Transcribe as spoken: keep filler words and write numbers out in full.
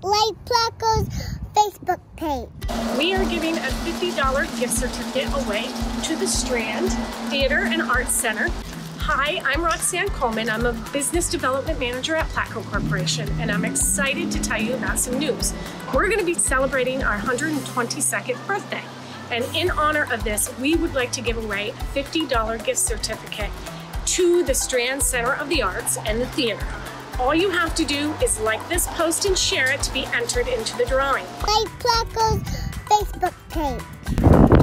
like Placo's Facebook page. We are giving a fifty dollar gift certificate away to the Strand Theater and Arts Center. Hi, I'm Roxanne Coleman. I'm a business development manager at Placo Corporation, and I'm excited to tell you about some news. We're going to be celebrating our one hundred twenty-second birthday, and in honor of this, we would like to give away a fifty dollar gift certificate to the Strand Center of the Arts and the theater. All you have to do is like this post and share it to be entered into the drawing. Like Placo's Facebook page.